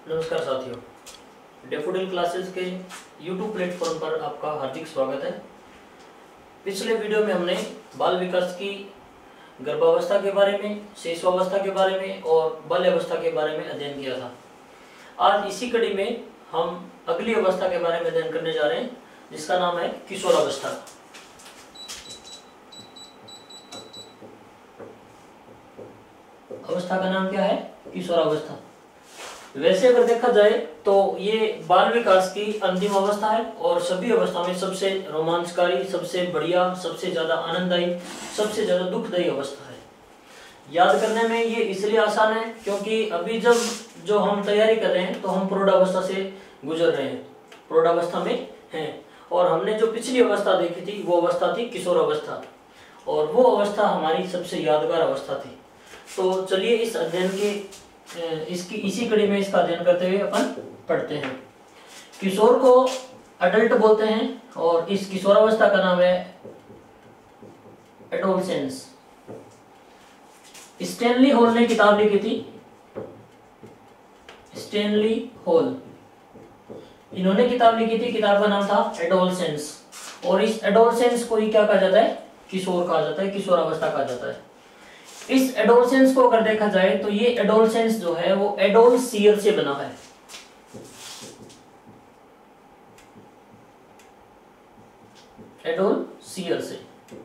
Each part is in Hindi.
नमस्कार साथियों, डैफोडिल क्लासेस के YouTube प्लेटफॉर्म पर आपका हार्दिक स्वागत है। पिछले वीडियो में हमने बाल विकास की गर्भावस्था के बारे में, शिशुअवस्था के बारे में और बाल्यावस्था के बारे में अध्ययन किया था। आज इसी कड़ी में हम अगली अवस्था के बारे में अध्ययन करने जा रहे हैं, जिसका नाम है किशोरावस्था। अवस्था का नाम क्या है? किशोरावस्था। वैसे अगर देखा जाए तो ये बाल विकास की अंतिम अवस्था है और सभी अवस्था में सबसे रोमांचकारी, सबसे बढ़िया, सबसे ज्यादा आनंददायी, सबसे ज्यादा दुखदायी अवस्था है। याद करने में ये इसलिए आसान है क्योंकि अभी जब जो हम तैयारी कर रहे हैं तो हम प्रौढ़ावस्था से गुजर रहे हैं, प्रौढ़ावस्था में हैं, और हमने जो पिछली अवस्था देखी थी वो अवस्था थी किशोरावस्था, और वो अवस्था हमारी सबसे यादगार अवस्था थी। तो चलिए इस अध्ययन के इसी कड़ी में इसका अध्ययन करते हुए अपन पढ़ते हैं। किशोर को अडल्ट बोलते हैं और इस किशोरावस्था का नाम है एडोलसेंस। स्टैनली हॉल ने किताब लिखी थी, स्टैनली हॉल, इन्होंने किताब लिखी थी, किताब का नाम था एडोलसेंस। और इस एडोलसेंस को ही क्या कहा जाता है? किशोर कहा जाता है, किशोरावस्था कहा जाता है। इस एडोलसेंस को अगर देखा जाए तो ये एडोलसेंस जो है वो एडोलसियर से बना है। एडोलसियर से।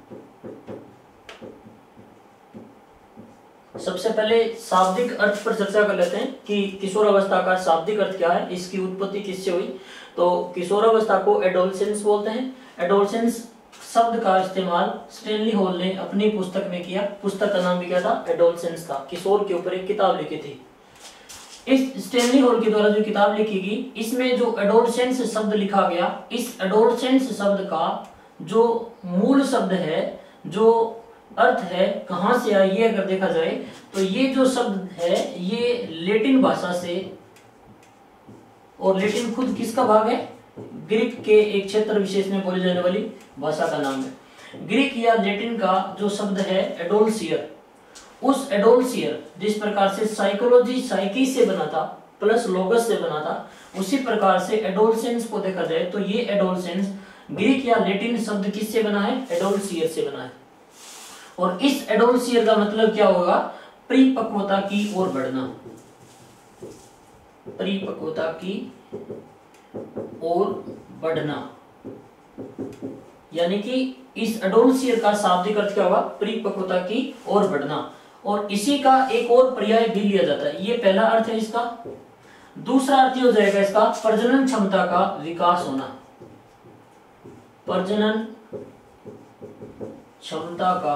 सबसे पहले शाब्दिक अर्थ पर चर्चा कर लेते हैं कि किशोरावस्था का शाब्दिक अर्थ क्या है, इसकी उत्पत्ति किससे हुई। तो किशोरावस्था को एडोलसेंस बोलते हैं। एडोलसेंस शब्द का इस्तेमाल स्टैनली हॉल ने अपनी पुस्तक में किया। पुस्तक का नाम भी क्या था? एडोलसेंस था। किशोर के ऊपर एक किताब लिखी थी। इस स्टैनली हॉल के द्वारा जो किताब लिखी गई, इसमें जो एडोलसेंस शब्द लिखा गया, इस एडोलसेंस शब्द का जो मूल शब्द है, जो अर्थ है, कहां से आया ये अगर देखा जाए तो ये जो शब्द है ये लैटिन भाषा से, और लैटिन खुद किसका भाग है? ग्रीक के एक क्षेत्र विशेष में बोली जाने वाली भाषा का नाम है। ग्रीक या लैटिन का जो शब्द है एडोलसियर, उस एडोलसियर जिस प्रकार से साइकोलॉजी साइकी से बना था प्लस लोगस से बना था, उसी प्रकार से एडोलसेंस को देखा जाए तो ये एडोलसेंस ग्रीक या लैटिन शब्द किससे बना है? एडोलसियर से बना है। और इस एडोलसियर का मतलब क्या होगा? परिपक्वता की ओर बढ़ना, परिपक्वता की और बढ़ना, यानी कि इस एडोलसियर का शाब्दिक अर्थ क्या होगा? परिपक्वता की ओर बढ़ना। और इसी का एक और पर्याय भी लिया जाता है। ये पहला अर्थ है इसका। दूसरा अर्थ हो जाएगा इसका प्रजनन क्षमता का विकास होना, प्रजनन क्षमता का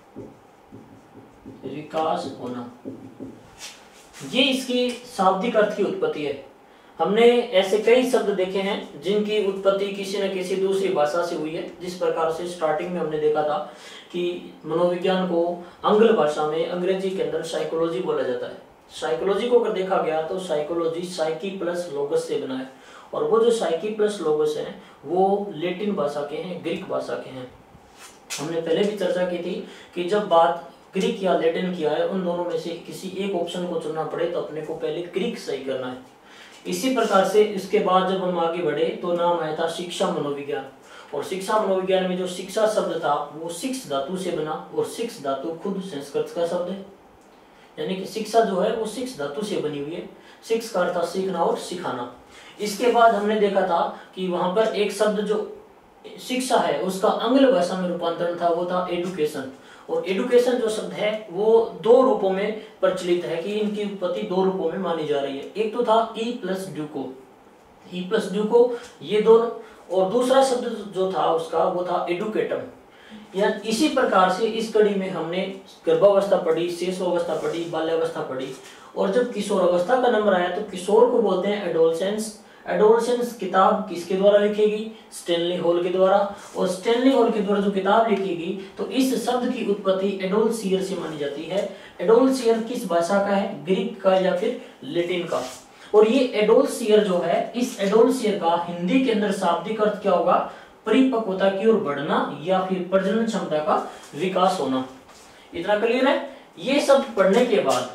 विकास होना, ये इसकी शाब्दिक अर्थ की उत्पत्ति है। हमने ऐसे कई शब्द देखे हैं जिनकी उत्पत्ति किसी न किसी दूसरी भाषा से हुई है। जिस प्रकार से स्टार्टिंग में हमने देखा था कि मनोविज्ञान को आंग्ल भाषा में, अंग्रेजी के अंदर साइकोलॉजी बोला जाता है। साइकोलॉजी को अगर देखा गया तो साइकोलॉजी साइकी प्लस लोगस से बना है, और वो जो साइकी प्लस लोगस है वो लैटिन भाषा के हैं, ग्रीक भाषा के हैं। हमने पहले भी चर्चा की थी कि जब बात ग्रीक या लैटिन की आए, उन दोनों में से किसी एक ऑप्शन को चुनना पड़े तो अपने को पहले ग्रीक सही करना है। इसी प्रकार से इसके बाद जब हम आगे बढ़े तो नाम आया था शिक्षा मनोविज्ञान, और शिक्षा मनोविज्ञान में जो शिक्षा शब्द था वो सिक्स धातु से बना, और सिक्स धातु खुद संस्कृत का शब्द है, यानी कि शिक्षा जो है वो सिक्स धातु से बनी हुई है। सिक्स का अर्थ था सीखना और सिखाना। इसके बाद हमने देखा था कि वहां पर एक शब्द जो शिक्षा है उसका आंग्ल भाषा में रूपांतरण था, वो था एडुकेशन। और एडुकेशन जो शब्द है वो दो रूपों में प्रचलित है कि इनकी उत्पत्ति दो रूपों में मानी जा रही है। एक तो था ई प्लस ड्यूको, ई प्लस ड्यूको, ये दोनों, और दूसरा शब्द जो था उसका वो था एडुकेटम। या इसी प्रकार से इस कड़ी में हमने गर्भावस्था पढ़ी, शिशुअवस्था पढ़ी, बाल्यावस्था पढ़ी, और जब किशोरावस्था का नंबर आया तो किशोर को बोलते हैं एडोलसेंस। एडोलसेंस किताब किसके द्वारा लिखी गई? स्टैनली हॉल के द्वारा। और स्टैनली हॉल के द्वारा जो किताब लिखी गई तो इस शब्द की उत्पत्ति एडोलसियर से मानी जाती है। एडोलसियर किस भाषा का है? ग्रीक का या फिर लैटिन का। और ये एडोलसियर जो है, इस एडोलसियर का हिंदी के अंदर शाब्दिक अर्थ क्या होगा? परिपक्वता की ओर बढ़ना या फिर प्रजनन क्षमता का विकास होना। इतना क्लियर है? ये शब्द पढ़ने के बाद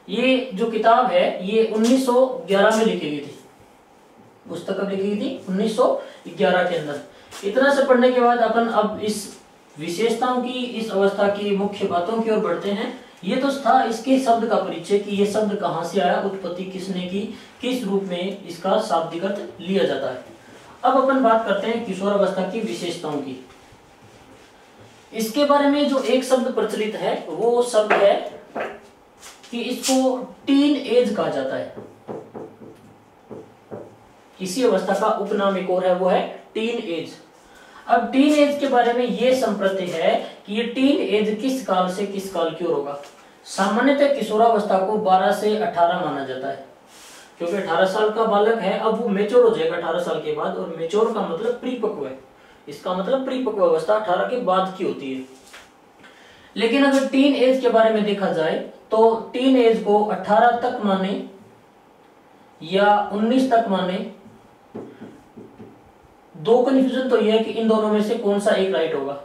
ये जो किताब है ये 1911 में लिखी गई थी, पुस्तक कब लिखी गई थी? 1911 के अंदर। इतना से पढ़ने के बाद अपन अब इस विशेषताओं की, इस अवस्था की मुख्य बातों की ओर बढ़ते हैं। ये तो था इसके शब्द का परिचय कि ये शब्द कहाँ से आया, उत्पत्ति किसने की, किस रूप में इसका शाब्दिक अर्थ लिया जाता है। अब अपन बात करते हैं किशोरावस्था की विशेषताओं की। इसके बारे में जो एक शब्द प्रचलित है वो शब्द है कि इसको टीन एज कहा जाता है। इसी अवस्था का उपनाम एक और है, वो है टीन एज। अब टीन एज के बारे में यह संप्रति है कि ये टीन एज किस काल से किस काल की ओर होगा। सामान्यतः किशोरावस्था को 12 से 18 माना जाता है, क्योंकि 18 साल का बालक है, अब वो मेच्योर हो जाएगा 18 साल के बाद, और मेच्योर का मतलब परिपक्व है, इसका मतलब परिपक्व अवस्था 18 के बाद की होती है। लेकिन अगर टीन एज के बारे में देखा जाए तो टीन एज को 18 तक माने या 19 तक माने, दो कंफ्यूजन तो यह है कि इन दोनों में से कौन सा एक राइट होगा,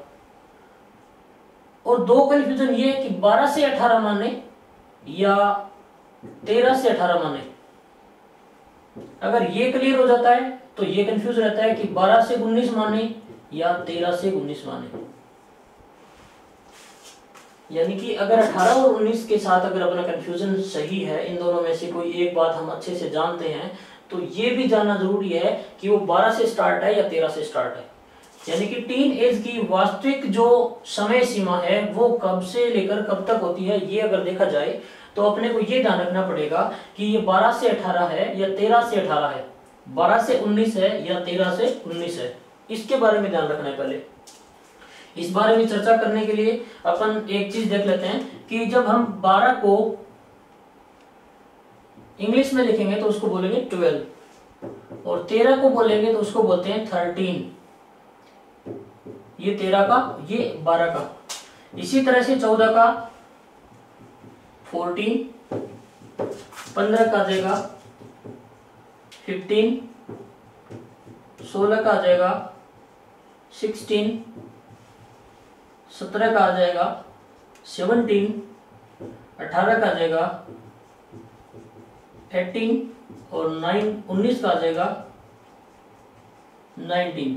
और दो कंफ्यूजन ये है कि 12 से 18 माने या 13 से 18 माने। अगर ये क्लियर हो जाता है तो ये कंफ्यूज रहता है कि 12 से 19 माने या 13 से 19 माने। यानी कि अगर 18 और 19 के साथ अगर अपना कंफ्यूजन सही है, इन दोनों में से कोई एक बात हम अच्छे से जानते हैं, तो ये भी जानना जरूरी है कि वो 12 से स्टार्ट है या 13 से स्टार्ट है। यानी कि टीन एज की वास्तविक जो समय सीमा है वो कब से लेकर कब तक होती है, ये अगर देखा जाए तो अपने को ये ध्यान रखना पड़ेगा कि ये 12 से 18 है या 13 से 18 है, 12 से 19 है या 13 से 19 है, इसके बारे में ध्यान रखना है। पहले इस बारे में चर्चा करने के लिए अपन एक चीज देख लेते हैं कि जब हम 12 को इंग्लिश में लिखेंगे तो उसको बोलेंगे 12, और 13 को बोलेंगे तो उसको बोलते हैं 13। ये 13 का, ये 12 का। इसी तरह से 14 का 14, 15 का आ जाएगा 15, 16 का आ जाएगा 16, 17 का आ जाएगा 17, 18 का आ जाएगा 18, और 19 का आ जाएगा 19,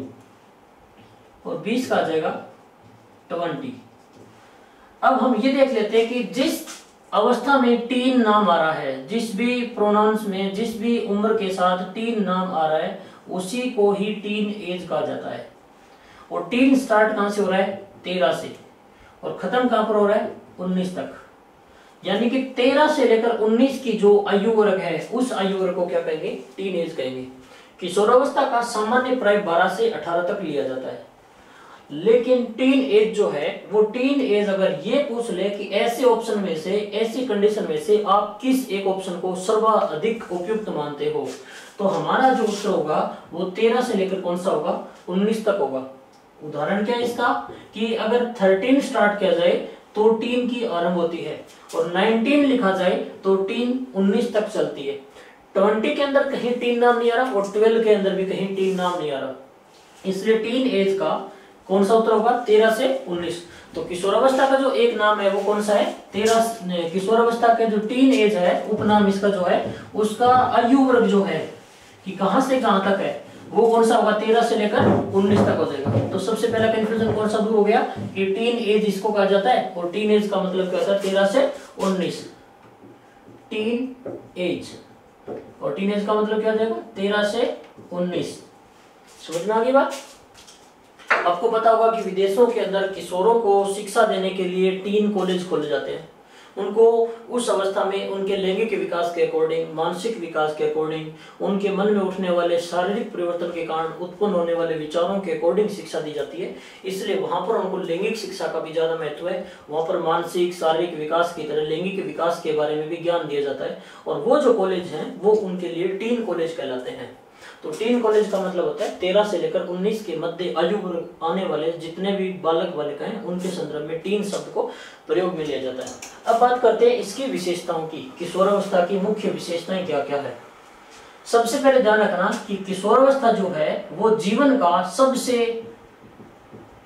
और 20 का आ जाएगा 20। अब हम ये देख लेते हैं कि जिस अवस्था में टीन नाम आ रहा है, जिस भी प्रोनाउंस में, जिस भी उम्र के साथ टीन नाम आ रहा है, उसी को ही टीन एज कहा जाता है। और टीन स्टार्ट कहां से हो रहा है? 13 से, और खत्म कहां पर हो रहा है? 19 तक। यानी कि 13 से लेकर 19 की जो आयु वर्ग है, उस आयु वर्ग को क्या कहेंगे? टीन एज कहेंगे। किशोरावस्था का सामान्य प्राय 12 से 18 तक लिया जाता है। लेकिन टीन एज जो है, वो टीन एज अगर ये पूछ ले कि ऐसे ऑप्शन में से, ऐसी कंडीशन में से आप किस एक ऑप्शन को सर्वाधिक उपयुक्त मानते हो, तो हमारा जो उत्तर होगा वो 13 से लेकर कौन सा होगा? 19 तक होगा। उदाहरण क्या है इसका कि अगर 13 स्टार्ट किया जाए तो टीन की आरंभ होती है, और 19 लिखा जाए तो टीन 19 तक चलती है। 20 के अंदर कहीं टीन नाम नहीं आ रहा, और 12 के अंदर भी कहीं टीन नाम नहीं आ रहा, इसलिए टीन एज का कौन सा उत्तर होगा? 13 से 19। तो किशोरावस्था का जो एक नाम है वो कौन सा है? 13। किशोरावस्था का जो टीन एज है, उपनाम इसका जो है, उसका आयु वर्ग जो है कि कहां से कहां तक है, वो कौन सा होगा? 13 से लेकर 19 तक हो जाएगा। तो सबसे पहला कंफ्यूजन कौन सा दूर हो गया कि टीन एज इसको कहा जाता है, और टीन एज का मतलब क्या होता है? 13 से 19। टीन एज, और टीन एज का मतलब क्या हो जाएगा? 13 से 19। समझ में आ गई बात? आपको पता होगा कि विदेशों के अंदर किशोरों को शिक्षा देने के लिए टीन कॉलेज खोले जाते हैं। उनको उस अवस्था में उनके लैंगिक विकास के अकॉर्डिंग, मानसिक विकास के अकॉर्डिंग, उनके मन में उठने वाले शारीरिक परिवर्तन के कारण उत्पन्न होने वाले विचारों के अकॉर्डिंग शिक्षा दी जाती है। इसलिए वहां पर उनको लैंगिक शिक्षा का भी ज्यादा महत्व है। वहां पर मानसिक शारीरिक विकास की तरह लैंगिक विकास के बारे में भी ज्ञान दिया जाता है, और वो जो कॉलेज हैं वो उनके लिए टीन कॉलेज कहलाते हैं। तो टीन कॉलेज का मतलब होता है 13 से लेकर 19 के मध्य आयु वर्ग आने वाले जितने भी बालक बालिका हैं, उनके संदर्भ में टीन शब्द को प्रयोग में लिया जाता है। अब बात करते हैं इसकी विशेषताओं की। किशोरावस्था की मुख्य विशेषताएं क्या क्या है? सबसे पहले ध्यान रखना कि किशोरावस्था जो है वो जीवन का सबसे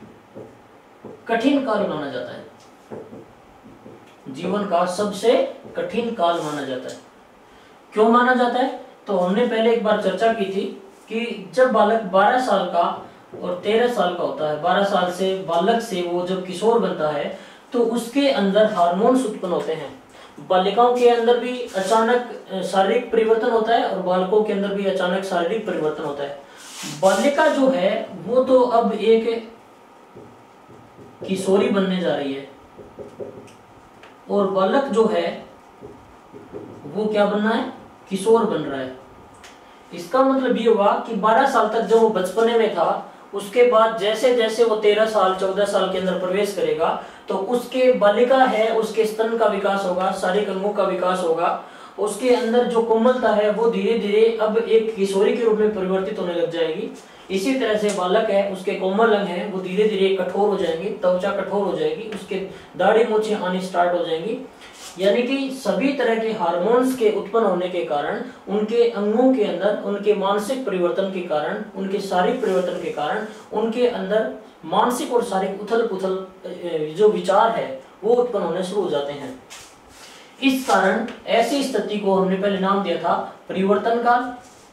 कठिन काल माना जाता है। जीवन का सबसे कठिन काल माना जाता है। क्यों माना जाता है? तो हमने पहले एक बार चर्चा की थी कि जब बालक 12 साल का और 13 साल का होता है, 12 साल से बालक से वो जब किशोर बनता है तो उसके अंदर हार्मोन्स उत्पन्न होते हैं। बालिकाओं के अंदर भी अचानक शारीरिक परिवर्तन होता है और बालकों के अंदर भी अचानक शारीरिक परिवर्तन होता है। बालिका जो है वो तो अब एक किशोरी बनने जा रही है और बालक जो है वो क्या बनना है? किशोर बन रहा है। इसका मतलब ये हुआ कि 12 साल तक जब वो बचपने में था, उसके बाद जैसे जैसे वो 13 साल 14 साल के अंदर प्रवेश करेगा तो उसके बालिका है उसके स्तन का विकास होगा, शारीरिक अंगों का विकास होगा, उसके अंदर जो कोमलता है वो धीरे धीरे अब एक किशोरी के रूप में परिवर्तित होने लग जाएगी। इसी तरह से बालक है उसके कोमल अंग है वो धीरे धीरे कठोर हो जाएंगे, त्वचा कठोर हो जाएगी, उसके दाढ़ी मूछें आनी स्टार्ट हो जाएंगी। यानी कि सभी तरह के हार्मोन्स के उत्पन्न होने के कारण, उनके अंगों के अंदर उनके मानसिक परिवर्तन के कारण, उनके शारीरिक परिवर्तन के कारण उनके अंदर मानसिक और शारीरिक उथल पुथल जो विचार है वो उत्पन्न होने शुरू हो जाते हैं। इस कारण ऐसी स्थिति को हमने पहले नाम दिया था परिवर्तन काल,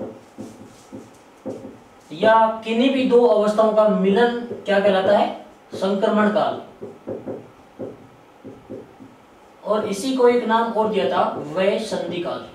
या किन्हीं भी दो अवस्थाओं का मिलन क्या कहलाता है? संक्रमण काल। और इसी को एक नाम और दिया था वयसंधि काल।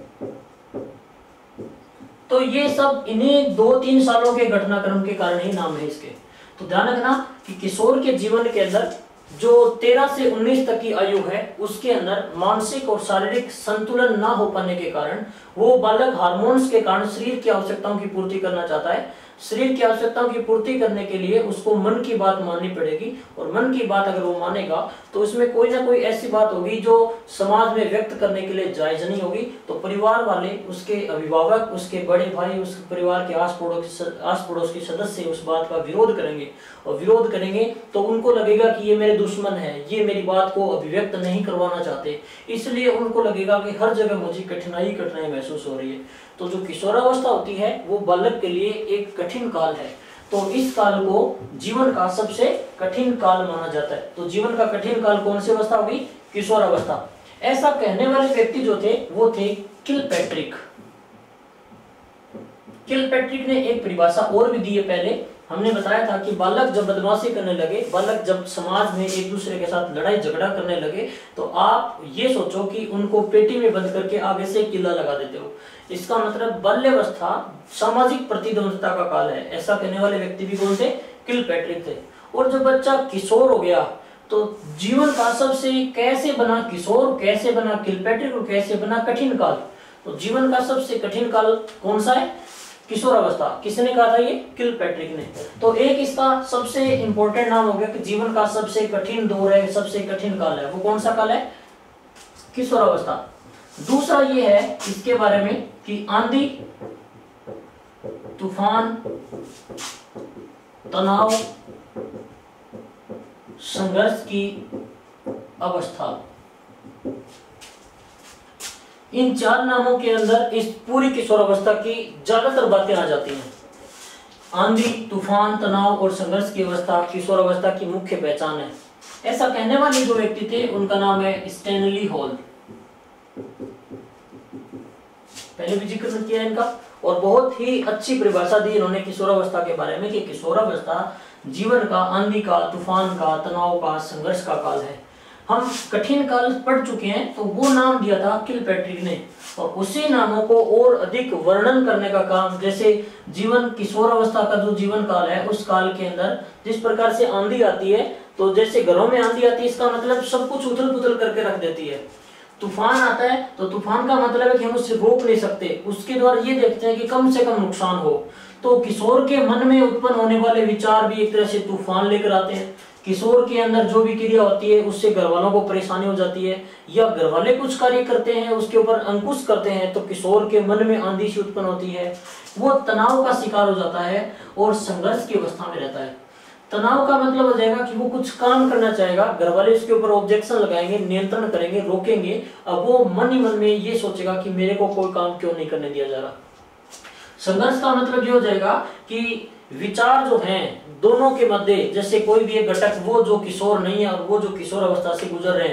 तो ये सब इन्हीं 2-3 सालों के घटनाक्रम के कारण ही नाम है इसके। तो ध्यान रखना कि किशोर के जीवन के अंदर जो 13 से 19 तक की आयु है उसके अंदर मानसिक और शारीरिक संतुलन ना हो पाने के कारण वो बालक हार्मोन्स के कारण शरीर की आवश्यकताओं की पूर्ति करना चाहता है। शरीर की आवश्यकताओं की पूर्ति करने के लिए उसको मन की बात माननी पड़ेगी और मन की बात अगर वो मानेगा तो उसमें कोई ना कोई ऐसी बात होगी जो समाज में व्यक्त करने के लिए जायज नहीं होगी। तो परिवार वाले, उसके अभिभावक, उसके बड़े भाई, उसके परिवार के आस पड़ोस के सदस्य उस बात का विरोध करेंगे और विरोध करेंगे तो उनको लगेगा कि ये मेरे दुश्मन है, ये मेरी बात को अभिव्यक्त नहीं करवाना चाहते, इसलिए उनको लगेगा कि हर जगह मुझे कठिनाई महसूस हो रही है। तो जो किशोरावस्था होती है वो बालक के लिए एक कठिन काल है। तो इस काल को जीवन का सबसे कठिन काल माना जाता है। तो जीवन का कठिन काल कौन सी अवस्था होगी? किशोरावस्था। ऐसा कहने वाले व्यक्ति जो थे वो थे किलपैट्रिक। किलपैट्रिक ने एक परिभाषा और भी दी है। पहले हमने बताया था कि बालक जब बदमाशी करने लगे, बालक जब समाज में एक दूसरे के साथ लड़ाई झगड़ा करने लगे तो आप ये सोचो कि उनको पेटी में बंद करके आगे से किला लगा देते हो। इसका मतलब बाल्यावस्था सामाजिक प्रतिद्वंद्विता का काल है। ऐसा कहने वाले व्यक्ति भी कौन थे? किलपैट्रिक थे। और जब बच्चा किशोर हो गया तो जीवन का सबसे कैसे बना किशोर, कैसे बना किलपैट्रिक और कैसे बना कठिन काल। तो जीवन का सबसे कठिन काल कौन सा है? किशोरावस्था। किसने कहा था ये? किलपैट्रिक ने। तो एक इसका सबसे इंपॉर्टेंट नाम हो गया कि जीवन का सबसे कठिन दौर है, सबसे कठिन काल है। वो कौन सा काल है? किशोरावस्था। दूसरा ये है इसके बारे में कि आंधी, तूफान, तनाव, संघर्ष की अवस्था, इन 4 नामों के अंदर इस पूरी किशोरावस्था की ज्यादातर बातें आ जाती हैं। आंधी, तूफान, तनाव और संघर्ष की अवस्था किशोरावस्था की मुख्य पहचान है। ऐसा कहने वाले जो व्यक्ति थे उनका नाम है स्टैनली हॉल। पहले भी जिक्र किया इनका और बहुत ही अच्छी परिभाषा दी इन्होंने किशोरावस्था के बारे में कि किशोरावस्था जीवन का आंधी का, तूफान का, तनाव का, संघर्ष का काल है। हम कठिन काल पढ़ चुके हैं तो वो नाम दिया था किलपैट्रिक ने और उसी नामों को और अधिक वर्णन करने का काम, जैसे जीवन किशोरावस्था का जो जीवन काल है उस काल के अंदर जिस प्रकार से आंधी आती है, तो जैसे घरों में आंधी आती है इसका मतलब सब कुछ उथल पुथल करके रख देती है। तूफान आता है तो तूफान का मतलब है कि हम उससे रोक नहीं सकते, उसके द्वारा ये देखते हैं कि कम से कम नुकसान हो। तो किशोर के मन में उत्पन्न होने वाले विचार भी एक तरह से तूफान लेकर आते हैं। किशोर के अंदर जो भी क्रिया होती है उससे घर वालों को परेशानी हो जाती है या घर वाले कुछ कार्य करते हैं उसके ऊपर अंकुश करते हैं तो किशोर के मन में आंधी सी उत्पन्न होती है, वो तनाव का शिकार हो जाता है और संघर्ष की अवस्था में रहता है। तनाव का मतलब हो जाएगा कि वो कुछ काम करना चाहेगा, घर वाले उसके ऊपर ऑब्जेक्शन लगाएंगे, नियंत्रण करेंगे, रोकेंगे। अब वो मन ही मन में ये सोचेगा कि मेरे को कोई काम क्यों नहीं करने दिया जा रहा। संघर्ष का मतलब ये हो जाएगा कि विचार जो हैं दोनों के मध्य, जैसे कोई भी एक घटक, वो जो किशोर नहीं है और वो जो किशोर अवस्था से गुजर रहे हैं,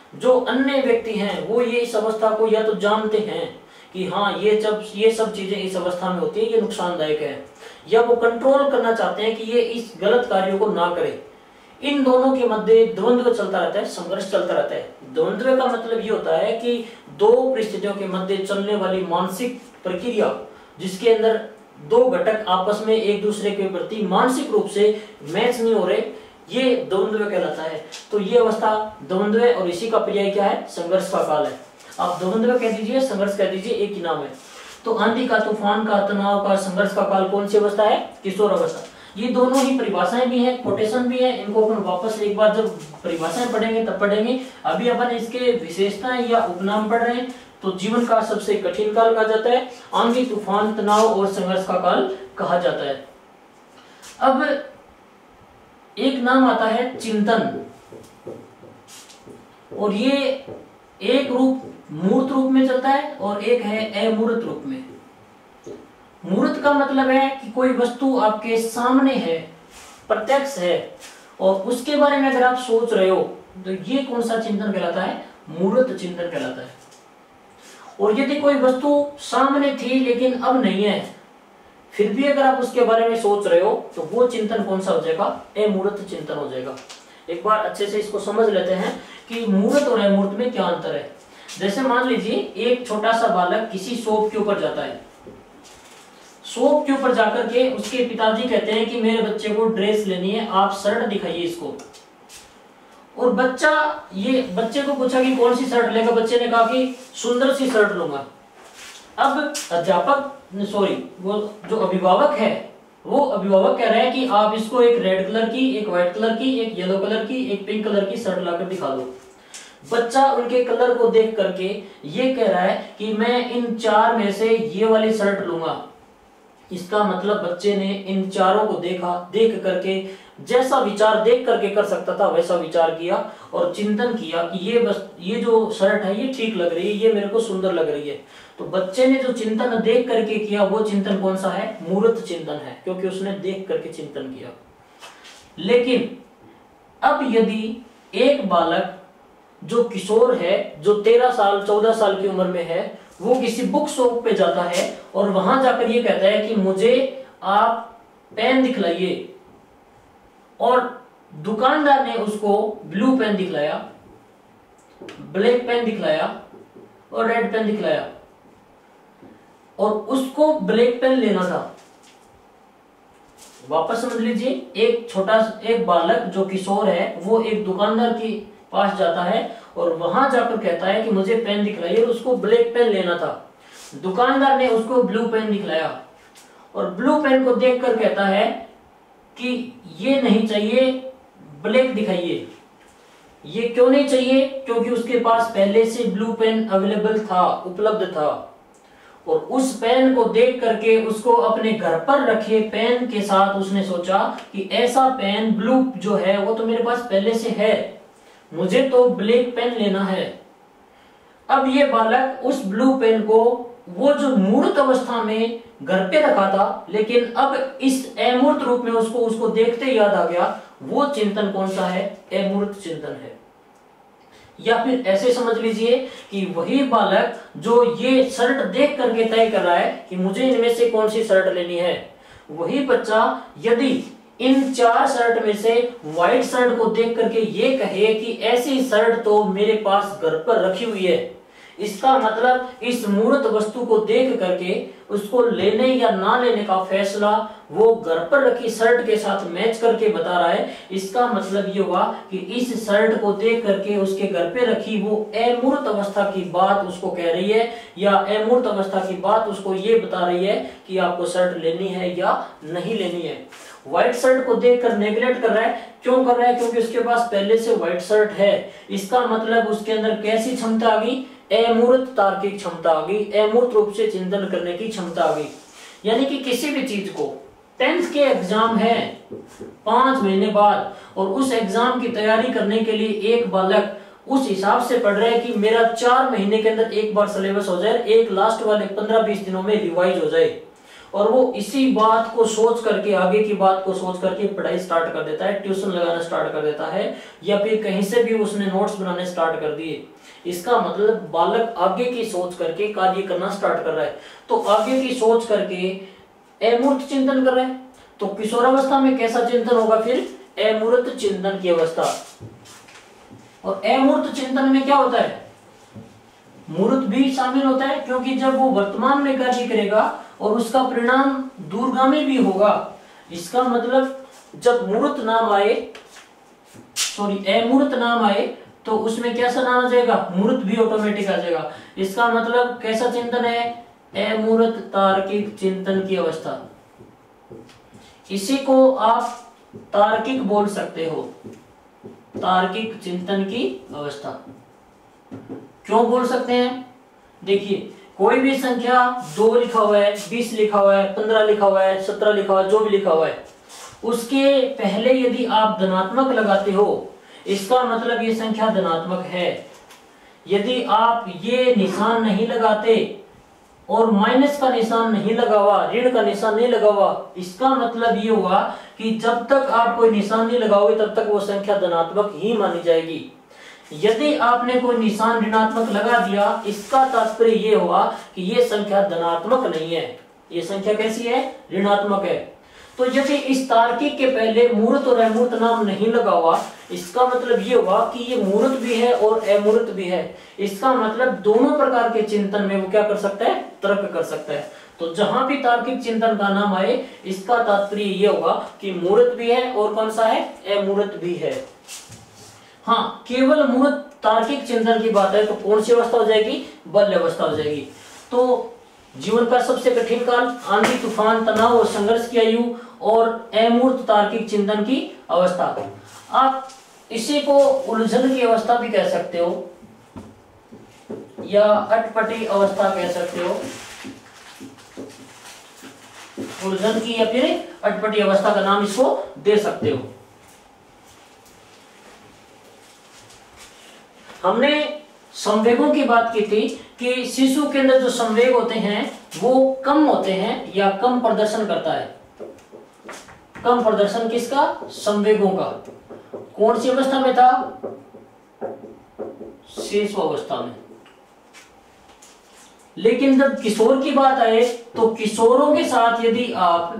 जो अन्य व्यक्ति हैं वो ये इस अवस्था को या तो जानते हैं कि हाँ ये सब चीजें इस अवस्था में होती है, ये नुकसानदायक है, या वो कंट्रोल करना चाहते हैं कि ये इस गलत कार्यों को ना करे। इन दोनों के मध्य द्वंद्व चलता रहता है, संघर्ष चलता रहता है। द्वंद्व का मतलब ये होता है कि दो परिस्थितियों के मध्य चलने वाली मानसिक प्रक्रिया, जिसके अंदर दो घटक आपस में एक दूसरे के प्रति मानसिक रूप से मैच नहीं हो रहे, ये द्वंद्व कहलाता है। तो ये अवस्था द्वंद्व है, और इसी का पर्याय क्या है? संघर्ष का काल है। आप द्वंद्व कह दीजिए, संघर्ष कह दीजिए, एक ही नाम है। तो आंधी का, तूफान का, तनाव का, संघर्ष का काल कौन सी अवस्था है? किशोर अवस्था। ये दोनों ही परिभाषाएं भी हैं, कोटेशन भी है, इनको अपन वापस एक बार जब परिभाषाएं पढ़ेंगे तब पढ़ेंगे। अभी अपन इसके विशेषताएं या उपनाम पढ़ रहे हैं। तो जीवन का सबसे कठिन काल कहा जाता है, आंधी, तूफान, तनाव और संघर्ष का काल कहा जाता है। अब एक नाम आता है चिंतन, और ये एक रूप मूर्त रूप में चलता है और एक है अमूर्त रूप में। मूर्त का मतलब है कि कोई वस्तु आपके सामने है, प्रत्यक्ष है, और उसके बारे में अगर आप सोच रहे हो तो ये कौन सा चिंतन कहलाता है? मूर्त चिंतन कहलाता है। और यदि कोई वस्तु सामने थी लेकिन अब नहीं है, फिर भी अगर आप उसके बारे में सोच रहे हो तो वो चिंतन कौन सा हो जाएगा? अमूर्त चिंतन हो जाएगा। एक बार अच्छे से इसको समझ लेते हैं कि मूर्त और अमूर्त में क्या अंतर है। जैसे मान लीजिए एक छोटा सा बालक किसी शॉप के ऊपर जाता है, शॉप के ऊपर जाकर के उसके पिताजी कहते हैं कि मेरे बच्चे को ड्रेस लेनी है, आप शर्ट दिखाइए इसको। और बच्चे को पूछा कि कौन सी शर्ट लेगा, बच्चे ने कहा कि सुंदर सी शर्ट लूंगा। अब वो जो अभिभावक है, वो अभिभावक कह रहे हैं कि आप इसको एक रेड कलर की, एक व्हाइट कलर की, एक येलो कलर की, एक पिंक कलर की शर्ट लाकर दिखा दो। बच्चा उनके कलर को देख करके ये कह रहा है कि मैं इन चार में से ये वाली शर्ट लूंगा। इसका मतलब बच्चे ने इन चारों को देख करके जैसा विचार देख करके कर सकता था वैसा विचार किया और चिंतन किया कि ये जो शर्ट है ये ठीक लग रही है, ये मेरे को सुंदर लग रही है। तो बच्चे ने जो चिंतन देख करके किया वो चिंतन कौन सा है? मूर्त चिंतन है, क्योंकि उसने देख करके चिंतन किया। लेकिन अब यदि एक बालक जो किशोर है, जो 13 साल 14 साल की उम्र में है, वो किसी बुक शॉप पे जाता है और वहां जाकर ये कहता है कि मुझे आप पेन दिखलाइए, और दुकानदार ने उसको ब्लू पेन दिखलाया, ब्लैक पेन दिखलाया और रेड पेन दिखलाया, और उसको ब्लैक पेन लेना था। वापस समझ लीजिए, एक बालक जो किशोर है वो एक दुकानदार के पास जाता है और वहां जाकर कहता है कि मुझे पेन दिखलाइए, और उसको ब्लैक पेन लेना था। दुकानदार ने उसको ब्लू पेन दिखलाया और ब्लू पेन को देखकर कहता है कि ये नहीं चाहिए, ब्लैक दिखाइए। ये क्यों नहीं चाहिए? क्योंकि उसके पास पहले से ब्लू पेन अवेलेबल था, उपलब्ध था, और उस पेन को देख करके उसको अपने घर पर रखे पेन के साथ उसने सोचा कि ऐसा पेन ब्लू जो है वो तो मेरे पास पहले से है, मुझे तो ब्लैक पेन लेना है। अब ये बालक उस ब्लू पेन को वो जो मूर्त अवस्था में घर पे रखा था, लेकिन अब इस अमूर्त रूप में उसको देखते याद आ गया, वो चिंतन कौन सा है? अमूर्त चिंतन है। या फिर ऐसे समझ लीजिए कि वही बालक जो ये शर्ट देख करके तय कर रहा है कि मुझे इनमें से कौन सी शर्ट लेनी है, वही बच्चा यदि इन 4 शर्ट में से व्हाइट शर्ट को देख करके ये कहे कि ऐसी शर्ट तो मेरे पास घर पर रखी हुई है, इसका मतलब इस मूर्त वस्तु को देख करके उसको लेने या ना लेने का फैसला वो घर पर रखी शर्ट के साथ मैच करके बता रहा है। इसका मतलब ये हुआ कि इस शर्ट को देख करके उसके घर पे रखी वो अमूर्त अवस्था की बात उसको कह रही है, या अमूर्त अवस्था की बात उसको ये बता रही है कि आपको शर्ट लेनी है या नहीं लेनी है। व्हाइट शर्ट को देखकर नेग्लेक्ट कर रहा है, क्यों कर रहा है? क्योंकि उसके पास पहले से व्हाइट शर्ट है। इसका मतलब उसके अंदर कैसी क्षमता आ गई? अमूर्त तार्किक क्षमता आ गई, अमूर्त रूप से चिंतन करने की क्षमता आ गई। यानी कि किसी भी चीज को 10th के एग्जाम है 5 महीने बाद, और उस एग्जाम की तैयारी करने के लिए एक बालक उस हिसाब से पढ़ रहा है कि मेरा 4 महीने के अंदर एक बार सिलेबस हो जाए, एक लास्ट वाले 15-20 दिनों में रिवाइज हो जाए, और वो इसी बात को सोच करके, आगे की बात को सोच करके पढ़ाई स्टार्ट कर देता है, ट्यूशन लगाना स्टार्ट कर देता है, या फिर कहीं से भी उसने नोट्स बनाने स्टार्ट कर दिए। इसका मतलब बालक आगे की सोच करके कार्य करना स्टार्ट कर रहा है। तो आगे की सोच करके अमूर्त चिंतन कर रहा है। तो किशोरावस्था में कैसा चिंतन होगा? फिर अमूर्त चिंतन की अवस्था। और अमूर्त चिंतन में क्या होता है? मूर्त भी शामिल होता है, क्योंकि जब वो वर्तमान में कार्य करेगा और उसका परिणाम दूरगामी भी होगा। इसका मतलब जब मूर्त नाम आए, अमूर्त नाम आए, तो उसमें कैसा नाम आ जाएगा? मूर्त भी ऑटोमेटिक आ जाएगा। इसका मतलब कैसा चिंतन है? अमूर्त तार्किक चिंतन की अवस्था। इसी को आप तार्किक बोल सकते हो, तार्किक चिंतन की अवस्था। क्यों बोल सकते हैं? देखिए, कोई भी संख्या 2 लिखा हुआ है, 20 लिखा हुआ है, 15 लिखा हुआ है, 17 लिखा हुआ है, जो भी लिखा हुआ है, उसके पहले यदि आप धनात्मक लगाते हो, इसका मतलब ये संख्या धनात्मक है। यदि आप ये निशान नहीं लगाते और माइनस का निशान नहीं लगा हुआ, ऋण का निशान नहीं लगा हुआ, इसका मतलब ये हुआ कि जब तक आप कोई निशान नहीं लगाओगे तब तक वो संख्या धनात्मक ही मानी जाएगी। यदि आपने कोई निशान ऋणात्मक लगा दिया, इसका तात्पर्य ये हुआ कि ये संख्या धनात्मक नहीं है, ये संख्या कैसी है? ऋणात्मक है। तो यदि इस तार्किक के पहले मूर्त और अमूर्त नाम नहीं लगा हुआ, इसका मतलब ये हुआ कि ये मूर्त भी है और अमूर्त भी है। इसका मतलब दोनों प्रकार के चिंतन में वो क्या कर सकता है? तर्क कर सकता है। तो जहां भी तार्किक चिंतन का नाम आए, इसका तात्पर्य ये होगा कि मूर्त भी है और कौन सा है? अमूर्त भी है। हाँ, केवल मूर्त तार्किक चिंतन की बात है तो कौन सी अवस्था हो जाएगी? बाल्य अवस्था हो जाएगी। तो जीवन का सबसे कठिन काल, आंधी तूफान, तनाव और संघर्ष की आयु और अमूर्त तार्किक चिंतन की अवस्था। आप इसी को उलझन की अवस्था भी कह सकते हो या अटपटी अवस्था कह सकते हो। उलझन की या फिर अटपटी अवस्था का नाम इसको दे सकते हो। हमने संवेगों की बात की थी कि शिशु के अंदर जो संवेग होते हैं वो कम होते हैं या कम प्रदर्शन करता है। कम प्रदर्शन किसका? संवेगों का। कौन सी अवस्था में था? शिशु अवस्था में। लेकिन जब किशोर की बात आए तो किशोरों के साथ यदि आप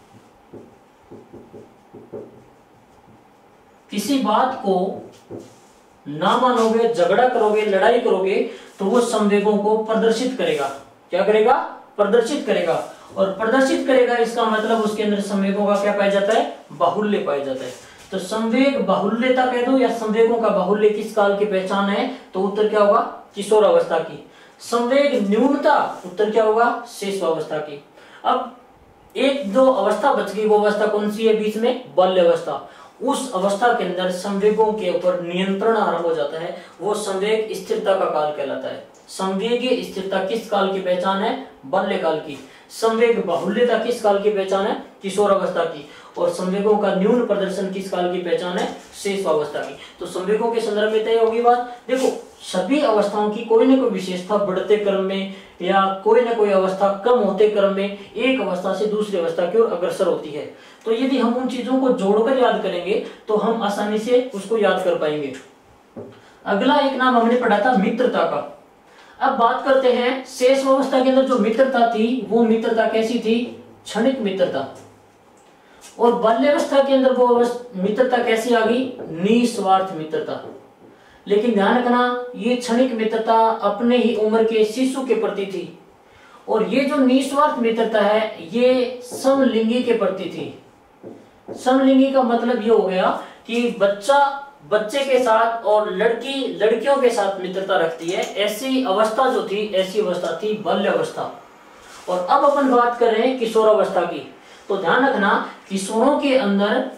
किसी बात को ना मानोगे, झगड़ा करोगे, लड़ाई करोगे, तो वो संवेगों को प्रदर्शित करेगा। क्या करेगा? प्रदर्शित करेगा। और प्रदर्शित करेगा इसका मतलब उसके अंदर संवेगों का क्या पाया जाता है? बाहुल्य पाया जाता है। तो संवेग बाहुल्यता कह दो या संवेगों का बाहुल्य किस काल की पहचान है? तो उत्तर क्या होगा? किशोर अवस्था की। संवेग न्यूनता, उत्तर क्या होगा? शिशु अवस्था की। अब एक जो अवस्था बच गई, वो अवस्था कौन सी है बीच में? बाल्य अवस्था। उस अवस्था के अंदर संवेगों के ऊपर नियंत्रण आरंभ हो जाता है। वो संवेग स्थिरता का काल कहलाता है। संवेगीय स्थिरता किस काल की पहचान है? बाल्य काल की। संवेग बाहुल्यता किस काल की पहचान है? किशोर अवस्था की। और संवेगों का न्यून प्रदर्शन किस काल की पहचान है? शिशु अवस्था की। तो संवेगों के संदर्भ में तय होगी बात। देखो, सभी अवस्थाओं की कोई न कोई विशेषता बढ़ते क्रम में या कोई न कोई अवस्था कम होते क्रम में एक अवस्था से दूसरी अवस्था की ओर अग्रसर होती है। तो यदि हम उन चीजों को जोड़कर याद करेंगे तो हम आसानी से उसको याद कर पाएंगे। अगला एक नाम हमने पढ़ा था मित्रता का। अब बात करते हैं शिशु अवस्था के अंदर जो मित्रता थी, वो मित्रता कैसी थी? क्षणिक मित्रता। और बाल्यावस्था के अंदर वो मित्रता कैसी आ गई? निस्वार्थ मित्रता। लेकिन ध्यान रखना, ये क्षणिक मित्रता अपने ही उम्र के शिशु के प्रति थी। और ये जो निस्वार्थ मित्रता है, ये समलिंगी के प्रति थी। समलिंगी का मतलब ये हो गया कि बच्चा बच्चे के साथ और लड़की लड़कियों के साथ मित्रता रखती है। ऐसी अवस्था जो थी, ऐसी अवस्था थी बाल्य अवस्था। और अब अपन बात कर रहे हैं किशोर अवस्था की। तो ध्यान रखना, किशोरों के अंदर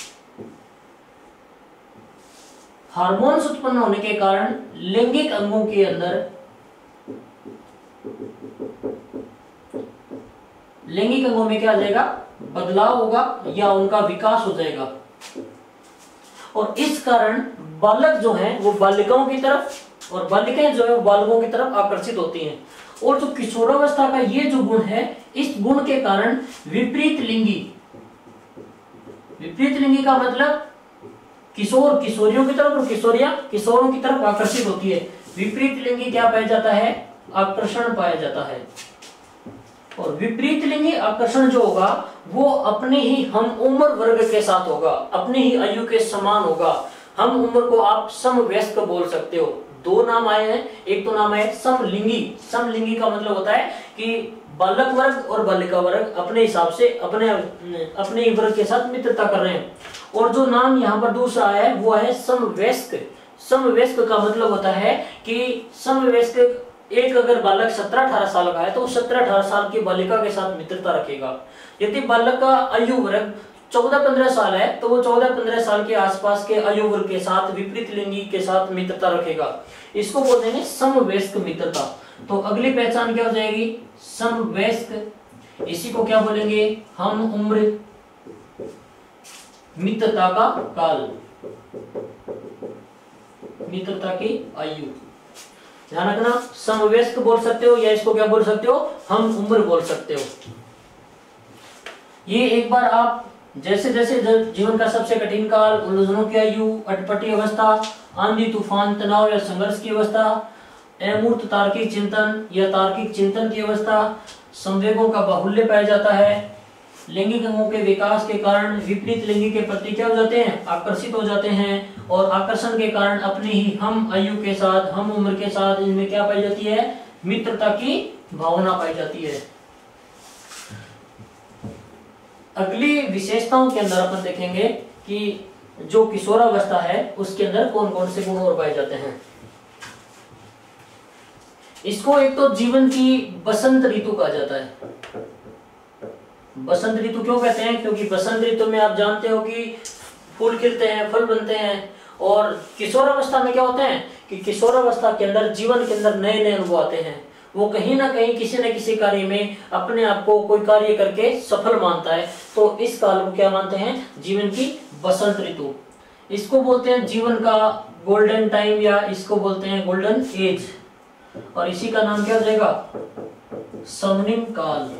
हार्मोन्स उत्पन्न होने के कारण लैंगिक अंगों के अंदर लैंगिक अंगों में क्या आ जाएगा? बदलाव होगा या उनका विकास हो जाएगा। और इस कारण बालक जो है वो बालिकाओं की तरफ और बालिकाएं जो है वो बालकों की तरफ आकर्षित होती हैं। और जो किशोरावस्था का ये जो गुण है, इस गुण के कारण विपरीत लिंगी का मतलब किशोर किशोरियों की तरफ और किशोरियां किशोरों की तरफ आकर्षित होती है। विपरीत लिंगी क्या पाया जाता है? आकर्षण पाया जाता है। और विपरीत लिंगी आकर्षण जो होगा वो अपने ही हम उम्र वर्ग के साथ होगा, अपने ही आयु के समान होगा। हम उम्र को आप समवयस्क बोल सकते हो। दो नाम आए हैं, एक तो नाम है समलिंगी। समलिंगी का मतलब होता है कि बालक वर्ग और बालिका वर्ग अपने हिसाब से अपने ही वर्ग के साथ मित्रता कर रहे हैं। और जो नाम यहाँ पर दूसरा है वो है समवयस्क। समवयस्क का मतलब होता है कि समवयस्क एक अगर बालक 17-18 साल का है तो 17-18 साल की बालिका के साथ मित्रता रखेगा। यदि बालक का आयु वर्ग 14-15 साल है तो वो 14-15 साल के आसपास के आयु वर्ग के साथ विपरीत लिंगी के साथ मित्रता रखेगा। इसको बोलते हैं समवयस्क मित्रता। तो अगली पहचान क्या हो जाएगी? समवयस्क। इसी को क्या बोलेंगे? हम उम्र मित्रता का काल, मित्रता की आयु। ध्यान रखना, समवयस्क बोल सकते हो या इसको क्या बोल सकते हो? हम उम्र बोल सकते हो। ये एक बार आप जैसे जैसे जीवन का सबसे कठिन काल, उलझनों की आयु, अटपटी अवस्था, आंधी तूफान, तनाव या संघर्ष की अवस्था, अमूर्त तार्किक चिंतन या तार्किक चिंतन की अवस्था, संवेगों का बाहुल्य पाया जाता है, लैंगिक अंगों के विकास के कारण विपरीत लिंगी के प्रति क्या हो जाते हैं? आकर्षित हो जाते हैं। और आकर्षण के कारण अपनी ही हम आयु के साथ, हम उम्र के साथ इनमें क्या पाई जाती है? मित्रता की भावना पाई जाती है। अगली विशेषताओं के अंदर अपन देखेंगे कि जो किशोरावस्था है उसके अंदर कौन कौन से गुण और पाए जाते हैं। इसको एक तो जीवन की बसंत ऋतु कहा जाता है। बसंत ऋतु क्यों कहते हैं? क्योंकि बसंत ऋतु में आप जानते हो कि फूल खिलते हैं, फल बनते हैं। और किशोरावस्था में क्या होते हैं कि किशोरावस्था के अंदर जीवन के अंदर नए नए अनुभव आते हैं। वो कहीं ना कहीं किसी न किसी कार्य में अपने आप को कोई कार्य करके सफल मानता है। तो इस काल को क्या मानते हैं? जीवन की बसंत ऋतु। इसको बोलते हैं जीवन का गोल्डन टाइम या इसको बोलते हैं गोल्डन एज। और इसी का नाम क्या हो जाएगा? स्वर्णिम काल।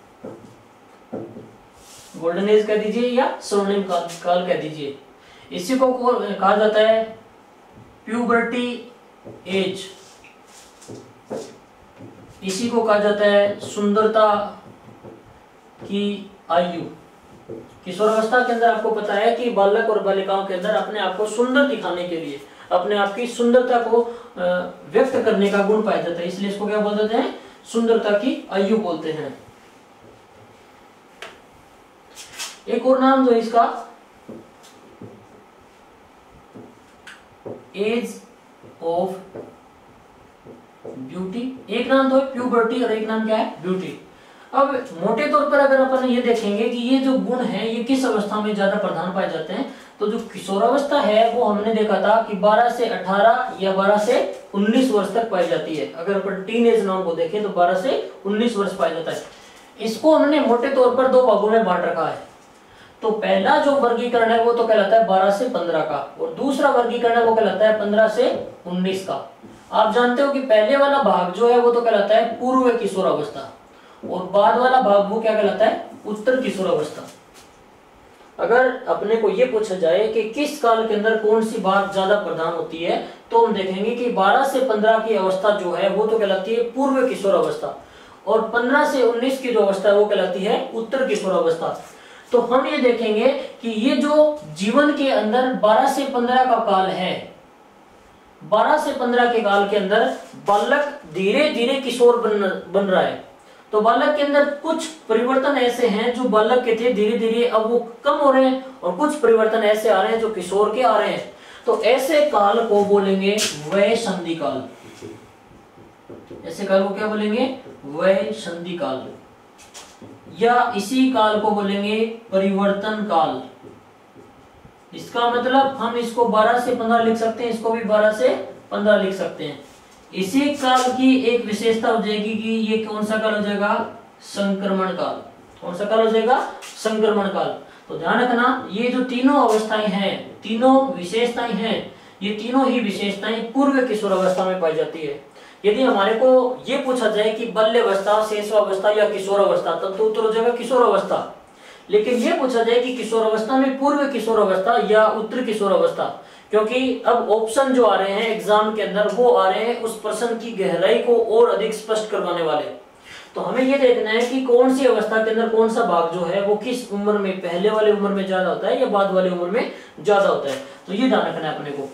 गोल्डन एज कह दीजिए या स्वर्णिम काल कह दीजिए। इसी को कहा जाता है प्यूबर्टी एज। इसी को कहा जाता है सुंदरता की आयु। किशोरावस्था के अंदर आपको पता है कि बालक और बालिकाओं के अंदर अपने आप को सुंदर दिखाने के लिए, अपने आप की सुंदरता को व्यक्त करने का गुण पाया जाता है। इसलिए इसको क्या बोल देते हैं? सुंदरता की आयु बोलते हैं। एक और नाम जो इसका एज ऑफ ब्यूटी। एक नाम तो है प्यूबर्टी और एक नाम क्या है? ब्यूटी। अब मोटे तौर पर अगर अपन ये देखेंगे कि ये जो गुण हैं ये किस अवस्था में ज्यादा प्रधान पाए जाते हैं, तो जो किशोरावस्था है वो हमने देखा था कि 12 से 18 या 12 से 19 वर्ष तक पाई जाती है। अगर अपन टीन एज नाम को देखें तो 12 से 19 वर्ष पाया जाता है। इसको हमने मोटे तौर पर दो भागों में बांट रखा है। तो पहला जो वर्गीकरण है वो तो कहलाता है 12 से 15 का, और दूसरा वर्गीकरण है वो कहलाता है 15 से 19 का। आप जानते हो कि पहले वाला भाग जो है वो तो कहलाता है पूर्व किशोरावस्था, और बाद वाला भाग वो क्या कहलाता है? उत्तर किशोरावस्था। अगर अपने को ये पूछा जाए कि किस काल के अंदर कौन सी बात ज्यादा प्रधान होती है, तो हम देखेंगे कि 12 से 15 की अवस्था जो है वो तो कहलाती है पूर्व किशोरावस्था, और 15 से 19 की जो अवस्था है वो कहलाती है उत्तर किशोरावस्था। तो हम ये देखेंगे कि ये जो जीवन के अंदर 12 से 15 का काल है, 12 से 15 के काल के अंदर बालक धीरे धीरे किशोर बन रहा है। तो बालक के अंदर कुछ परिवर्तन ऐसे हैं जो बालक के थे धीरे धीरे अब वो कम हो रहे हैं, और कुछ परिवर्तन ऐसे आ रहे हैं जो किशोर के आ रहे हैं। तो ऐसे काल को बोलेंगे वय संधि काल। ऐसे काल को क्या बोलेंगे? वय संधि काल, या इसी काल को बोलेंगे परिवर्तन काल। इसका मतलब हम इसको 12 से 15 लिख सकते हैं, इसको भी 12 से 15 लिख सकते हैं। इसी काल की एक विशेषता हो जाएगी कि ये कौन सा काल हो जाएगा? संक्रमण काल। कौन सा काल हो जाएगा? संक्रमण काल। तो ध्यान रखना, ये जो तीनों अवस्थाएं हैं, तीनों विशेषताएं हैं, ये तीनों ही विशेषताएं पूर्व किशोरावस्था में पाई जाती है। यदि हमारे को ये पूछा जाए कि बाल्यावस्था, शैशवावस्था या किशोरावस्था, तब तो उत्तर हो जाएगा किशोरावस्था। लेकिन ये पूछा जाए कि किशोरावस्था में पूर्व किशोरावस्था या उत्तर किशोरावस्था, क्योंकि अब ऑप्शन जो आ रहे हैं एग्जाम के अंदर वो आ रहे हैं उस प्रश्न की गहराई को और अधिक स्पष्ट करवाने वाले। तो हमें ये देखना है कि कौन सी अवस्था के अंदर कौन सा भाग जो है वो किस उम्र में, पहले वाले उम्र में ज्यादा होता है या बाद वाले उम्र में ज्यादा होता है। तो ये ध्यान रखना है अपने को।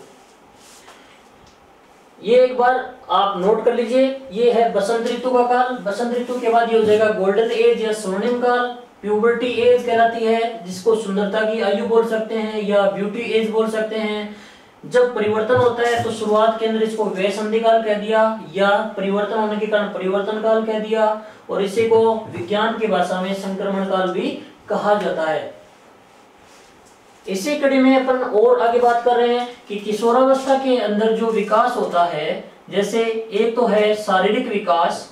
ये एक बार आप नोट कर लीजिए। ये है बसंत ऋतु का काल। बसंत ऋतु के बाद ये हो जाएगा गोल्डन एज या स्वर्णिम काल। प्यूबर्टी एज कहलाती है, जिसको सुंदरता की आयु बोल सकते हैं या ब्यूटी एज बोल सकते हैं। जब परिवर्तन होता है तो शुरुआत के अंदर इसको व्यसंधि काल कह दिया या परिवर्तन होने के कारण परिवर्तन काल कह दिया, और इसी को विज्ञान की भाषा में संक्रमण काल भी कहा जाता है। इसी कड़ी में अपन और आगे बात कर रहे हैं कि किशोरावस्था के अंदर जो विकास होता है, जैसे एक तो है शारीरिक विकास,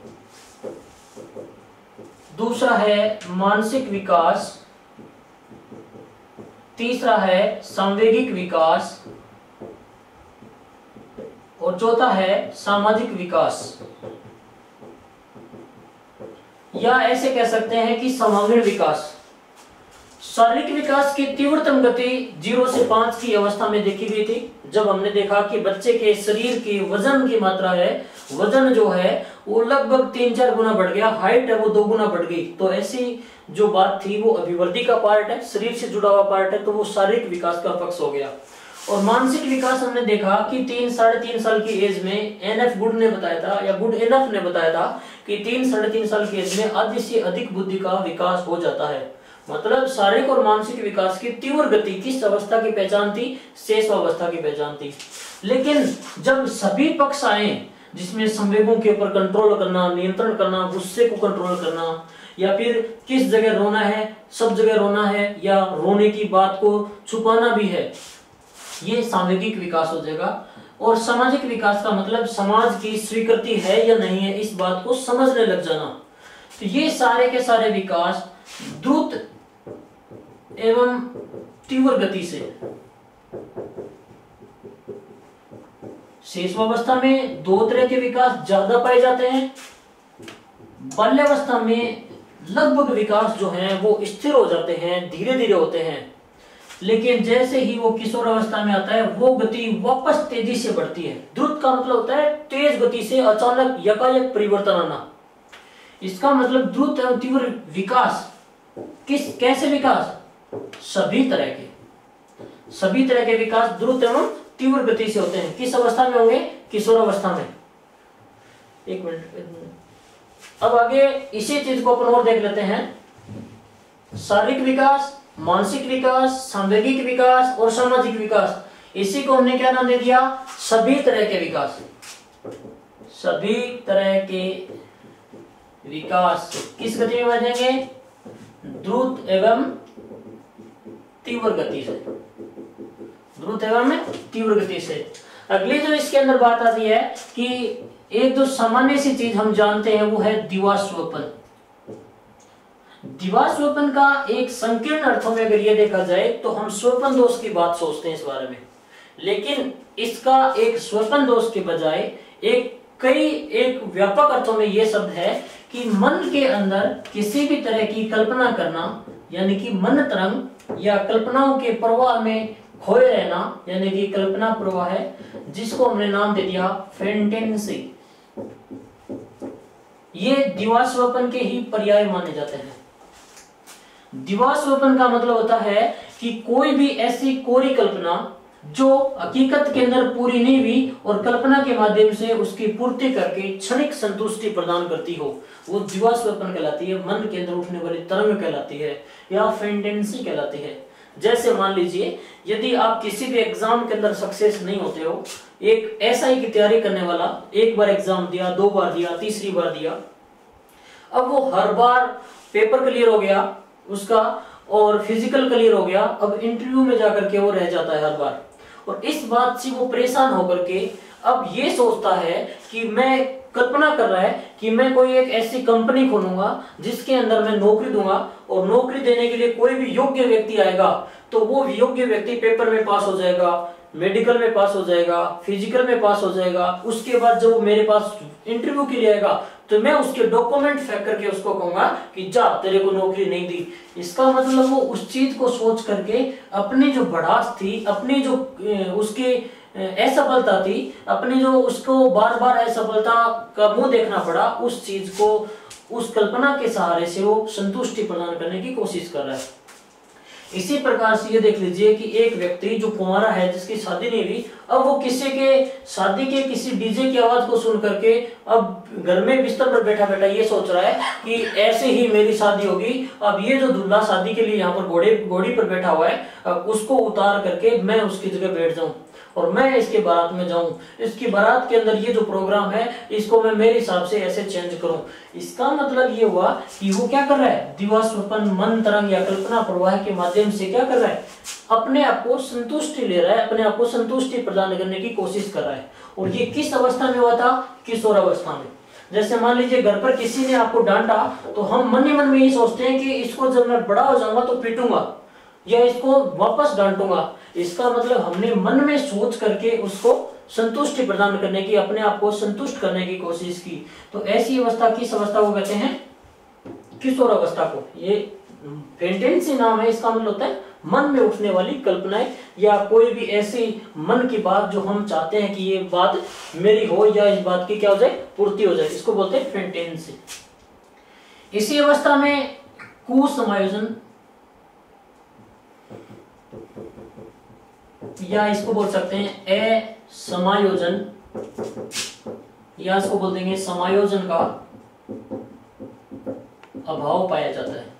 दूसरा है मानसिक विकास, तीसरा है सांवेगिक विकास और चौथा है सामाजिक विकास, या ऐसे कह सकते हैं कि सर्वांगीण विकास। शारीरिक विकास की तीव्रतम गति 0 से 5 की अवस्था में देखी गई थी, जब हमने देखा कि बच्चे के शरीर की वजन की मात्रा है, वजन जो है वो लगभग 3-4 गुना बढ़ गया, हाइट है वो 2 गुना बढ़ गई। तो ऐसी जो बात थी वो अभिवृद्धि का पार्ट है, शरीर से जुड़ा हुआ पार्ट है, तो वो शारीरिक विकास का पक्ष हो गया। और मानसिक विकास हमने देखा कि 3-3.5 साल की एज में एनएफ गुड ने बताया था या गुड एनएफ ने बताया था कि 3-3.5 साल की एज में आधी से अधिक बुद्धि का विकास हो जाता है। मतलब शारीरिक और मानसिक विकास की तीव्र गति किस अवस्था की पहचान थी? शैशवावस्था की पहचान थी। लेकिन जब सभी पक्ष आए, जिसमें संवेगों के ऊपर कंट्रोल करना, नियंत्रण करना, गुस्से को कंट्रोल करना, या फिर किस जगह रोना है, सब जगह रोना है, या रोने की बात को छुपाना भी है, ये सामाजिक विकास हो जाएगा। और सामाजिक विकास का मतलब समाज की स्वीकृति है या नहीं है, इस बात को समझने लग जाना। तो ये सारे के सारे विकास द्रुत एवं तीव्र गति से, शैशवावस्था में 2 तरह के विकास ज्यादा पाए जाते हैं। बाल्यावस्था में लगभग विकास जो है वो स्थिर हो जाते हैं, धीरे धीरे होते हैं। लेकिन जैसे ही वो किशोरावस्था में आता है वो गति वापस तेजी से बढ़ती है। द्रुत का मतलब होता है तेज गति से अचानक यकायक परिवर्तन आना। इसका मतलब द्रुत एवं तीव्र विकास कैसे विकास? सभी तरह के विकास द्रुत एवं तीव्र गति से होते हैं। किस अवस्था में होंगे? किशोरावस्था में। एक मिनट, अब आगे इसी चीज को अपन और देख लेते हैं। शारीरिक विकास, मानसिक विकास, सांवेगिक विकास और सामाजिक विकास, इसी को हमने क्या नाम दे दिया? सभी तरह के विकास। सभी तरह के विकास किस गति में बढ़ेंगे? द्रुत एवं तीव्र गति से। द्रुत एवं तीव्र गति से। अगली जो इसके अंदर बात आती है कि एक जो सामान्य सी चीज हम जानते हैं वो है दिवास्वप्न। दिवास्वप्न का एक संकीर्ण अर्थों में अगर ये देखा जाए तो हम स्वप्न दोष की बात सोचते हैं इस बारे में, लेकिन इसका एक स्वप्न दोष के बजाय एक व्यापक अर्थों में ये शब्द है कि मन के अंदर किसी भी तरह की कल्पना करना, यानी कि मन तरंग या कल्पनाओं के प्रवाह में खोए रहना, यानी कि कल्पना प्रवाह है, जिसको हमने नाम दे दिया फैंटेसी। ये दिवास्वप्न के ही पर्याय माने जाते हैं। दिवास्वप्न का मतलब होता है कि कोई भी ऐसी कोरी कल्पना जो हकीकत के अंदर पूरी नहीं हुई और कल्पना के माध्यम से उसकी पूर्ति करके क्षणिक संतुष्टि प्रदान करती हो, वो दिवास्वप्न कहलाती है। मन के अंदर उठने वाली तरंग कहलाती है या फैंटेसी कहलाती है। जैसे मान लीजिए यदि आप किसी भी एग्जाम के अंदर सक्सेस नहीं होते हो, एक एसआई की तैयारी करने वाला एक बार एग्जाम दिया, 2 बार दिया, तीसरी बार दिया, अब वो हर बार पेपर क्लियर हो गया उसका और फिजिकल क्लियर हो गया, अब इंटरव्यू में जाकर के वो रह जाता है हर बार। और इस बात से वो परेशान होकर के अब ये सोचता है कि मैं कल्पना कर रहा है कि मैं कोई एक ऐसी कंपनी खोलूंगा जिसके अंदर मैं नौकरी दूंगा और नौकरी देने के लिए कोई भी योग्य व्यक्ति आएगा तो वो योग्य व्यक्ति पेपर में पास हो जाएगा, मेडिकल में पास हो जाएगा, फिजिकल में पास हो जाएगा, उसके बाद जब वो मेरे पास इंटरव्यू के लिए आएगा तो मैं उसके डॉक्यूमेंट फेंक करके उसको कहूंगा कि जा, तेरे को नौकरी नहीं दी। इसका मतलब वो उस चीज को सोच करके अपनी जो भड़ास थी, अपनी जो उसकी असफलता थी, अपनी जो उसको बार बार असफलता का मुंह देखना पड़ा, उस चीज को, उस कल्पना के सहारे से वो संतुष्टि प्रदान करने की कोशिश कर रहा है। इसी प्रकार से ये देख लीजिए कि एक व्यक्ति जो कुंवारा है, जिसकी शादी नहीं हुई, अब वो किसी के शादी के किसी डीजे की आवाज को सुन करके अब घर में बिस्तर पर बैठा बैठा ये सोच रहा है कि ऐसे ही मेरी शादी होगी। अब ये जो दूल्हा शादी के लिए यहाँ पर घोड़ी पर बैठा हुआ है, अब उसको उतार करके मैं उसकी जगह बैठ जाऊं और मैं इसके बारात में जाऊं, इसकी बारात के अंदर ये जो प्रोग्राम है इसको मैं मेरे हिसाब से ऐसे चेंज करूं। इसका मतलब ये हुआ कि वो क्या कर रहा है, दिवा स्वप्न मन तरंग या कल्पना प्रवाह के माध्यम से क्या कर रहा है, अपने आप को संतुष्टि ले रहा है, अपने आप को संतुष्टि प्रदान करने की कोशिश कर रहा है। और ये किस अवस्था में हुआ था, किशोरावस्था में। जैसे मान लीजिए घर पर किसी ने आपको डांटा तो हम मन ही मन में ये सोचते हैं कि इसको जब मैं बड़ा हो जाऊंगा तो पीटूंगा या इसको वापस डांटूंगा। इसका मतलब हमने मन में सोच करके उसको संतुष्टि प्रदान करने की, अपने आप को संतुष्ट करने की कोशिश की। तो ऐसी अवस्था किस अवस्था को कहते हैं, किशोर अवस्था को। ये फेंटेंसी नाम है, इसका मतलब होता है मन में उठने वाली कल्पनाएं या कोई भी ऐसी मन की बात जो हम चाहते हैं कि ये बात मेरी हो या इस बात की क्या हो जाए, पूर्ति हो जाए, इसको बोलते हैं फेंटेंसी। इसी अवस्था में कुसमायोजन या इसको बोल सकते हैं असमायोजन, या इसको बोल देंगे समायोजन का अभाव पाया जाता है।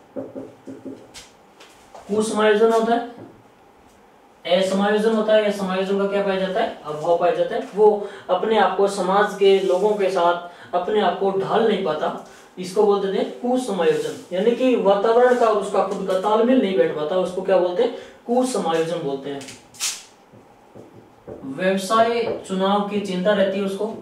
कुसमायोजन होता है, असमायोजन होता है, या समायोजन का क्या पाया जाता है, अभाव पाया जाता है। वो अपने आप को समाज के लोगों के साथ अपने आप को ढाल नहीं पाता, इसको बोलते हैं कुसमायोजन। यानी कि वातावरण का और उसका खुद का तालमेल नहीं बैठ पाता, उसको क्या बोलते हैं, कुसमायोजन बोलते हैं। व्यवसाय चुनाव की चिंता रहती है उसको।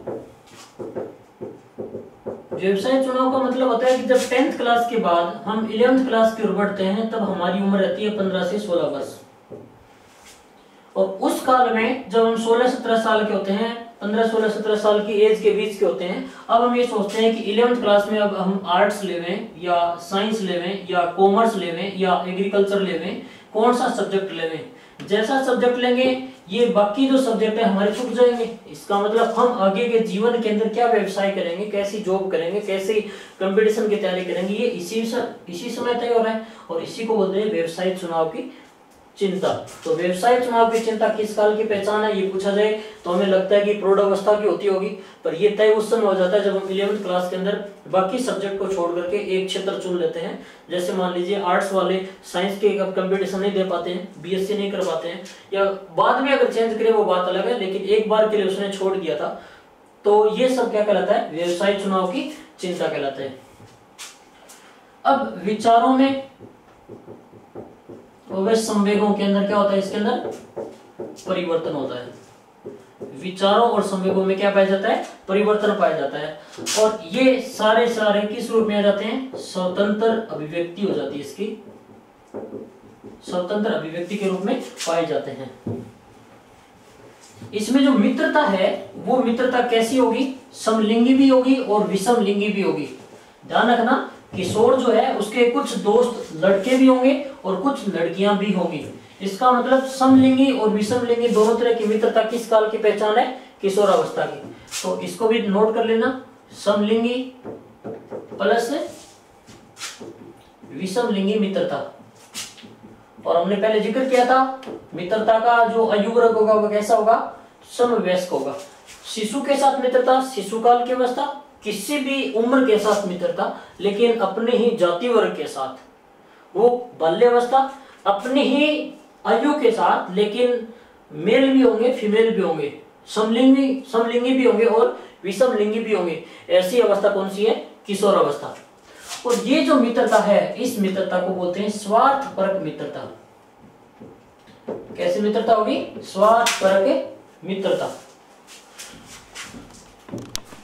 व्यवसाय चुनाव का मतलब होता है कि जब 10th क्लास के बाद हम 11th क्लास की ओर बढ़ते हैं, तब हमारी उम्र रहती है 15 से 16 वर्ष। और उस काल में जब हम 16-17 साल के होते हैं, 15-16-17 साल की एज के बीच के होते हैं, अब हम ये सोचते हैं कि 11th क्लास में अब हम आर्ट्स लेवें या साइंस लेवें या कॉमर्स लेवें या एग्रीकल्चर लेवें, कौन सा सब्जेक्ट लेवें। जैसा सब्जेक्ट लेंगे ये बाकी जो सब्जेक्ट है हमारे छूट जाएंगे। इसका मतलब हम आगे के जीवन के अंदर क्या व्यवसाय करेंगे, कैसी जॉब करेंगे, कैसी कंपटीशन की तैयारी करेंगे, ये इसी समय तय हो रहा है। और इसी को बोलते हैं व्यवसाय चुनाव की चिंता। तो व्यवसाय चुनाव की चिंता किस काल की पहचान है, ये पूछा जाए तो हमें लगता है कि प्रौढ़ अवस्था की होती होगी, पर ये तय उस समय हो जाता है जब हम 11th क्लास के अंदर बाकी सब्जेक्ट को छोड़ करके एक क्षेत्र चुन लेते हैं। जैसे मान लीजिए आर्ट्स वाले साइंस के कंपटीशन नहीं दे पाते हैं, बीएससी नहीं कर पाते हैं, या बाद में अगर चेंज करें वो बात अलग है, लेकिन एक बार के लिए उसने छोड़ दिया था, तो ये सब क्या कहलाता है, व्यवसाय चुनाव की चिंता कहलाता है। अब विचारों में और संवेगों के अंदर क्या होता है, इसके अंदर परिवर्तन होता है। विचारों और संवेगों में क्या पाया जाता है, परिवर्तन पाया जाता है। और ये सारे किस रूप में आ जाते हैं, स्वतंत्र अभिव्यक्ति हो जाती है, इसकी स्वतंत्र अभिव्यक्ति के रूप में पाए जाते हैं। इसमें जो मित्रता है वो मित्रता कैसी होगी, समलिंगी भी होगी और विषमलिंगी भी होगी। ध्यान रखना, किशोर जो है उसके कुछ दोस्त लड़के भी होंगे और कुछ लड़कियां भी होंगी। इसका मतलब समलिंगी और विषमलिंगी दोनों तरह की मित्रता किस काल की पहचान है, किशोरावस्था की। तो इसको भी नोट कर लेना, समलिंगी प्लस विषमलिंगी मित्रता। और हमने पहले जिक्र किया था मित्रता का जो आयुवर्ग होगा वो कैसा होगा, समवयस्क होगा। शिशु के साथ मित्रता शिशुकाल की अवस्था, किसी भी उम्र के साथ मित्रता लेकिन अपने ही जाति वर्ग के साथ, वो बाल्यावस्था अपनी ही आयु के साथ लेकिन मेल भी होंगे फीमेल भी होंगे, समलिंगी भी होंगे और विषमलिंगी भी होंगे। ऐसी अवस्था कौन सी है, किशोर अवस्था। और ये जो मित्रता है इस मित्रता को बोलते हैं स्वार्थपरक मित्रता। कैसी मित्रता होगी, स्वार्थपरक मित्रता।